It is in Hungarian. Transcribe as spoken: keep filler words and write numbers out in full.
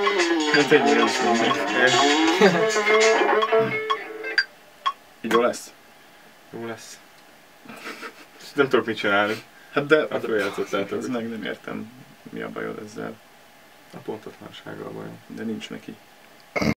Hát egy ilyen színűleg. Így jó lesz? Jó lesz. Nem tudok mit csinálni. Hát de... Akkor játszottátok. Ez meg nem értem, mi a bajod ezzel. A pontatlansággal bajom. De nincs neki.